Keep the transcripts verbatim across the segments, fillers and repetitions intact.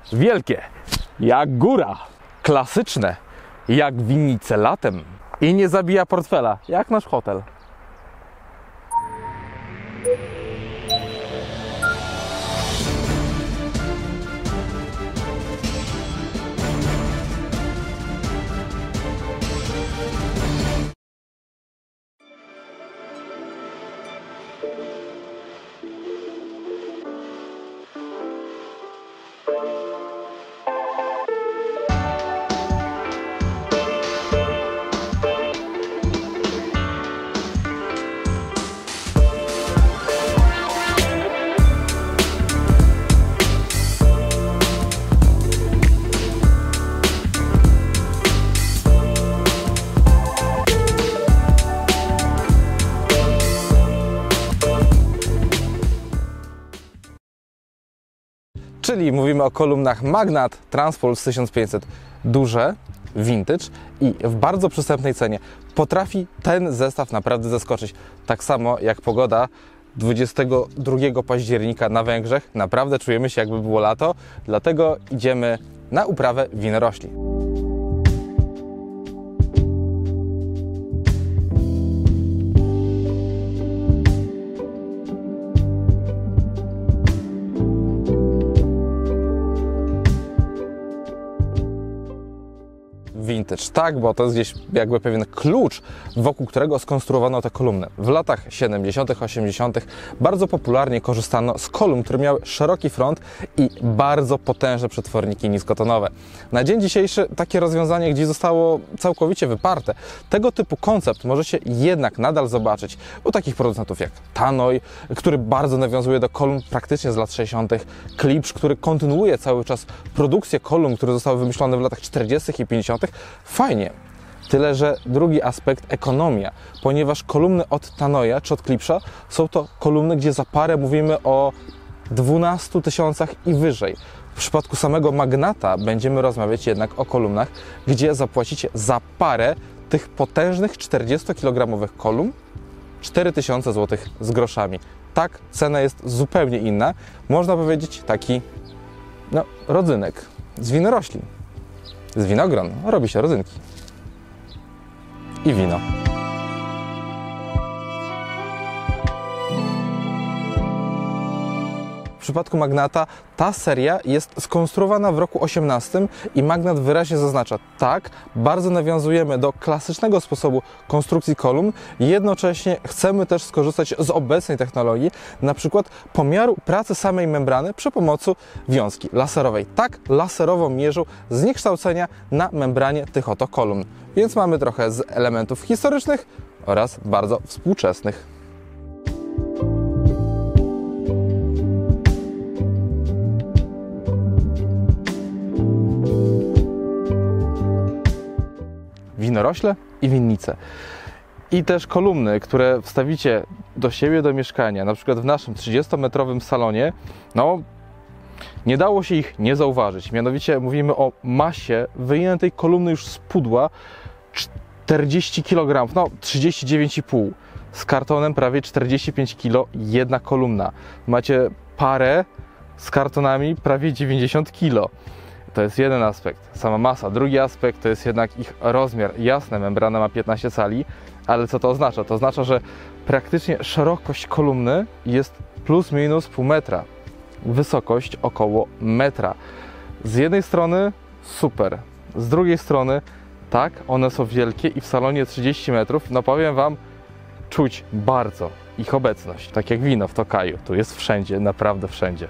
Wielkie, jak góra. Klasyczne, jak winnice latem. I nie zabija portfela, jak nasz hotel. Czyli mówimy o kolumnach Magnat Transpulse tysiąc pięćset. Duże, vintage i w bardzo przystępnej cenie. Potrafi ten zestaw naprawdę zaskoczyć. Tak samo jak pogoda dwudziestego drugiego października na Węgrzech. Naprawdę czujemy się, jakby było lato, dlatego idziemy na uprawę winorośli. Vintage, tak, bo to jest gdzieś jakby pewien klucz, wokół którego skonstruowano te kolumny. W latach siedemdziesiątych, osiemdziesiątych bardzo popularnie korzystano z kolumn, które miały szeroki front i bardzo potężne przetworniki niskotonowe. Na dzień dzisiejszy takie rozwiązanie gdzieś zostało całkowicie wyparte. Tego typu koncept możecie jednak nadal zobaczyć u takich producentów jak Tannoy, który bardzo nawiązuje do kolumn praktycznie z lat sześćdziesiątych, Klipsch, który kontynuuje cały czas produkcję kolumn, które zostały wymyślone w latach czterdziestych i pięćdziesiątych. Fajnie. Tyle, że drugi aspekt, ekonomia, ponieważ kolumny od Tannoya czy od Klipscha są to kolumny, gdzie za parę mówimy o dwunastu tysiącach i wyżej. W przypadku samego Magnata będziemy rozmawiać jednak o kolumnach, gdzie zapłacicie za parę tych potężnych czterdziestokilogramowych kolumn cztery tysiące złotych z groszami. Tak, cena jest zupełnie inna. Można powiedzieć taki, no, rodzynek z winoroślin. Z winogron robi się rodzynki. I wino. W przypadku Magnata ta seria jest skonstruowana w roku osiemnastym i Magnat wyraźnie zaznacza, tak, bardzo nawiązujemy do klasycznego sposobu konstrukcji kolumn, jednocześnie chcemy też skorzystać z obecnej technologii, na przykład pomiaru pracy samej membrany przy pomocy wiązki laserowej. Tak, laserowo mierzą zniekształcenia na membranie tych oto kolumn. Więc mamy trochę z elementów historycznych oraz bardzo współczesnych. Winorośle i winnice. I też kolumny, które wstawicie do siebie, do mieszkania, na przykład w naszym trzydziestometrowym salonie, no nie dało się ich nie zauważyć. Mianowicie mówimy o masie wyjętej kolumny już z pudła czterdzieści kilogramów, no trzydzieści dziewięć i pół. Z kartonem prawie czterdzieści pięć kilogramów jedna kolumna. Macie parę z kartonami prawie dziewięćdziesiąt kilogramów. To jest jeden aspekt, sama masa. Drugi aspekt to jest jednak ich rozmiar. Jasne, membrana ma piętnaście cali, ale co to oznacza? To oznacza, że praktycznie szerokość kolumny jest plus minus pół metra. Wysokość około metra. Z jednej strony super, z drugiej strony tak, one są wielkie i w salonie trzydzieści metrów, no powiem Wam, czuć bardzo ich obecność. Tak jak wino w Tokaju, tu jest wszędzie, naprawdę wszędzie.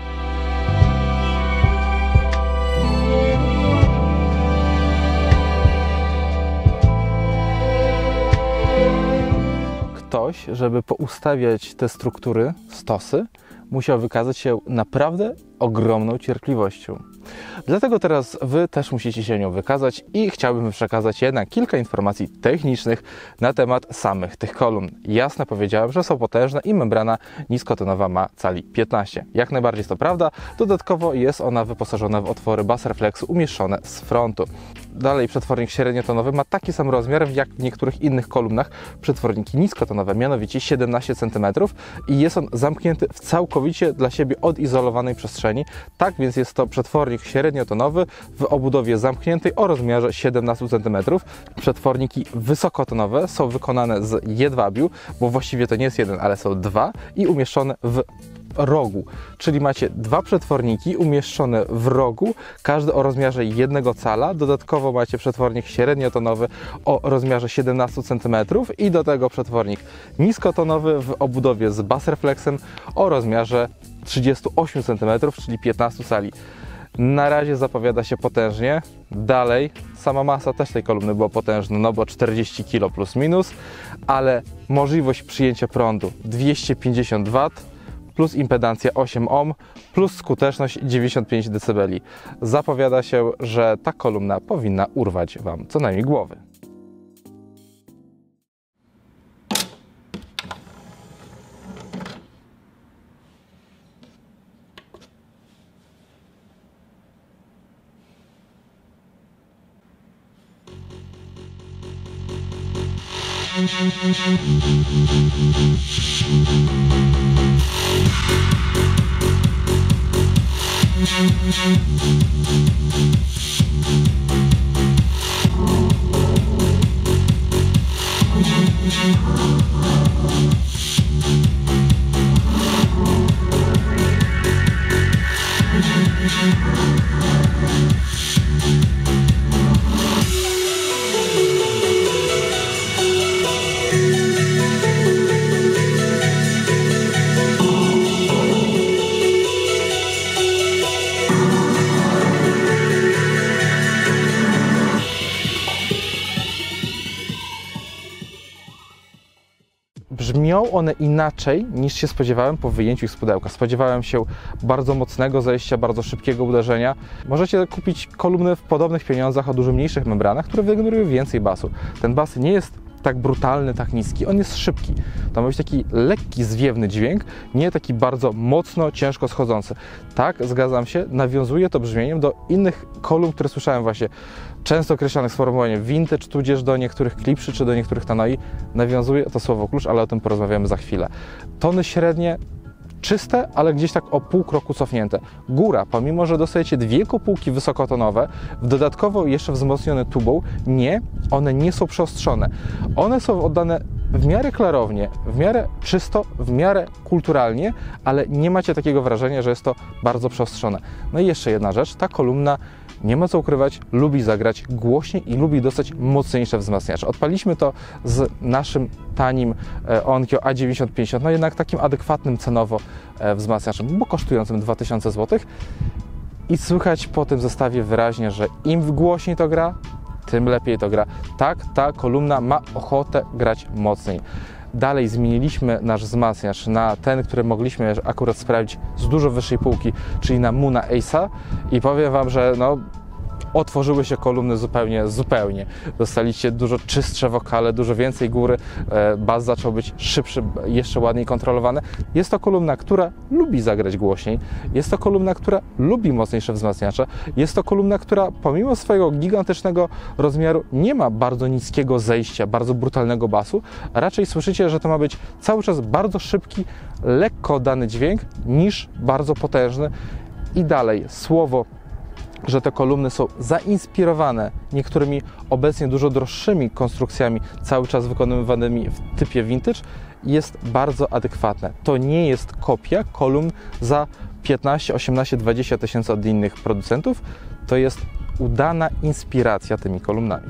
Ktoś, żeby poustawiać te struktury, stosy, musiał wykazać się naprawdę ogromną cierpliwością. Dlatego teraz Wy też musicie się nią wykazać i chciałbym przekazać jednak kilka informacji technicznych na temat samych tych kolumn. Jasne powiedziałem, że są potężne i membrana niskotonowa ma cali piętnaście. Jak najbardziej jest to prawda. Dodatkowo jest ona wyposażona w otwory Bassreflexu umieszczone z frontu. Dalej przetwornik średniotonowy ma taki sam rozmiar jak w niektórych innych kolumnach przetworniki niskotonowe, mianowicie siedemnaście centymetrów i jest on zamknięty w całkowicie dla siebie odizolowanej przestrzeni kieszeni. Tak więc jest to przetwornik średniotonowy w obudowie zamkniętej o rozmiarze siedemnaście centymetrów. Przetworniki wysokotonowe są wykonane z jedwabiu, bo właściwie to nie jest jeden, ale są dwa i umieszczone w rogu, czyli macie dwa przetworniki umieszczone w rogu, każdy o rozmiarze jednego cala. Dodatkowo macie przetwornik średniotonowy o rozmiarze siedemnaście centymetrów i do tego przetwornik niskotonowy w obudowie z Bassreflexem o rozmiarze trzydzieści osiem centymetrów, czyli piętnaście cali. Na razie zapowiada się potężnie. Dalej, sama masa też tej kolumny była potężna, no bo czterdzieści kilo plus minus, ale możliwość przyjęcia prądu dwieście pięćdziesiąt watów, plus impedancja osiem ohm, plus skuteczność dziewięćdziesiąt pięć decybeli. Zapowiada się, że ta kolumna powinna urwać Wam co najmniej głowy. Brzmią one inaczej niż się spodziewałem po wyjęciu ich z pudełka. Spodziewałem się bardzo mocnego zejścia, bardzo szybkiego uderzenia. Możecie kupić kolumny w podobnych pieniądzach o dużo mniejszych membranach, które wygenerują więcej basu. Ten bas nie jest tak brutalny, tak niski, on jest szybki. To ma być taki lekki, zwiewny dźwięk, nie taki bardzo mocno, ciężko schodzący. Tak, zgadzam się, nawiązuje to brzmieniem do innych kolumn, które słyszałem właśnie, często określanych sformułowaniem vintage, tudzież do niektórych klipszy, czy do niektórych tanoi. Nawiązuje to słowo klucz, ale o tym porozmawiamy za chwilę. Tony średnie, czyste, ale gdzieś tak o pół kroku cofnięte. Góra, pomimo że dostajecie dwie kopułki wysokotonowe, dodatkowo jeszcze wzmocnione tubą, nie, one nie są przeostrzone. One są oddane w miarę klarownie, w miarę czysto, w miarę kulturalnie, ale nie macie takiego wrażenia, że jest to bardzo przeostrzone. No i jeszcze jedna rzecz, ta kolumna, nie ma co ukrywać, lubi zagrać głośniej i lubi dostać mocniejsze wzmacniacze. Odpaliśmy to z naszym tanim Onkyo A dziewięćdziesiąt pięćdziesiąt, no jednak takim adekwatnym cenowo wzmacniaczem, bo kosztującym dwa tysiące złotych. I słychać po tym zestawie wyraźnie, że im głośniej to gra, tym lepiej to gra. Tak, ta kolumna ma ochotę grać mocniej. Dalej zmieniliśmy nasz wzmacniacz na ten, który mogliśmy akurat sprawdzić z dużo wyższej półki, czyli na Moona Ace'a i powiem Wam, że no, otworzyły się kolumny zupełnie, zupełnie. Dostaliście dużo czystsze wokale, dużo więcej góry, bas zaczął być szybszy, jeszcze ładniej kontrolowany. Jest to kolumna, która lubi zagrać głośniej, jest to kolumna, która lubi mocniejsze wzmacniacze, jest to kolumna, która pomimo swojego gigantycznego rozmiaru nie ma bardzo niskiego zejścia, bardzo brutalnego basu, a raczej słyszycie, że to ma być cały czas bardzo szybki, lekko oddany dźwięk niż bardzo potężny. I dalej słowo, że te kolumny są zainspirowane niektórymi obecnie dużo droższymi konstrukcjami, cały czas wykonywanymi w typie vintage, jest bardzo adekwatne. To nie jest kopia kolumn za piętnaście, osiemnaście, dwadzieścia tysięcy od innych producentów, to jest udana inspiracja tymi kolumnami.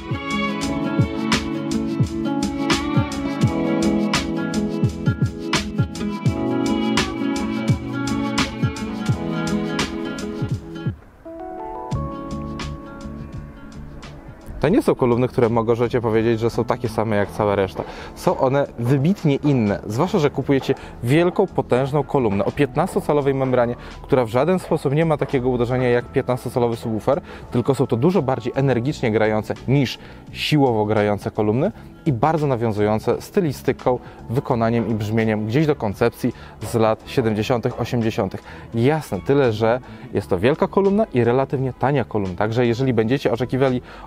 To nie są kolumny, które możecie powiedzieć, że są takie same jak cała reszta. Są one wybitnie inne, zwłaszcza, że kupujecie wielką, potężną kolumnę o piętnastocalowej membranie, która w żaden sposób nie ma takiego uderzenia jak piętnastocalowy subwoofer, tylko są to dużo bardziej energicznie grające niż siłowo grające kolumny i bardzo nawiązujące stylistyką, wykonaniem i brzmieniem gdzieś do koncepcji z lat siedemdziesiątych, osiemdziesiątych. Jasne, tyle, że jest to wielka kolumna i relatywnie tania kolumna, także jeżeli będziecie oczekiwali od takiej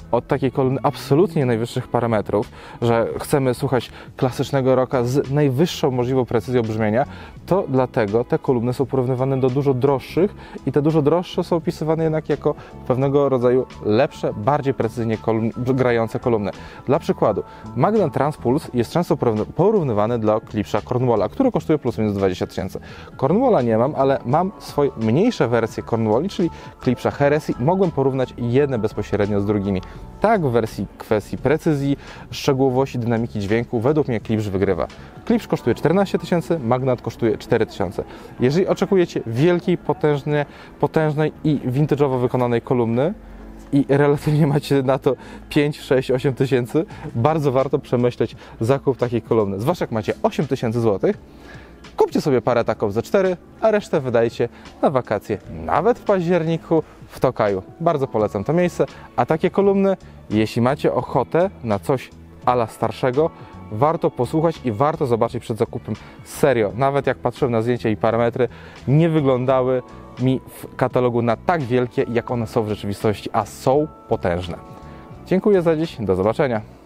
takiej kolumny absolutnie najwyższych parametrów, że chcemy słuchać klasycznego rocka z najwyższą możliwą precyzją brzmienia, to dlatego te kolumny są porównywane do dużo droższych i te dużo droższe są opisywane jednak jako pewnego rodzaju lepsze, bardziej precyzyjnie kolumn, grające kolumny. Dla przykładu, Magnum Transpulse jest często porównywany do Klipsza Cornwalla, który kosztuje plus minus dwadzieścia tysięcy. Cornwalla nie mam, ale mam swoje mniejsze wersje Cornwalli, czyli Klipsza Heresy. Mogłem porównać jedne bezpośrednio z drugimi. Tak, w wersji kwestii precyzji, szczegółowości, dynamiki dźwięku według mnie Klipsz wygrywa. Klipsz kosztuje czternaście tysięcy, Magnat kosztuje cztery tysiące. Jeżeli oczekujecie wielkiej, potężnej, potężnej i vintage'owo wykonanej kolumny i relatywnie macie na to pięć, sześć, osiem tysięcy, bardzo warto przemyśleć zakup takiej kolumny. Zwłaszcza jak macie osiem tysięcy złotych, kupcie sobie parę taką za cztery, a resztę wydajcie na wakacje, nawet w październiku w Tokaju. Bardzo polecam to miejsce, a takie kolumny, jeśli macie ochotę na coś ala starszego, warto posłuchać i warto zobaczyć przed zakupem. Serio, nawet jak patrzyłem na zdjęcia i parametry, nie wyglądały mi w katalogu na tak wielkie, jak one są w rzeczywistości, a są potężne. Dziękuję za dziś, do zobaczenia.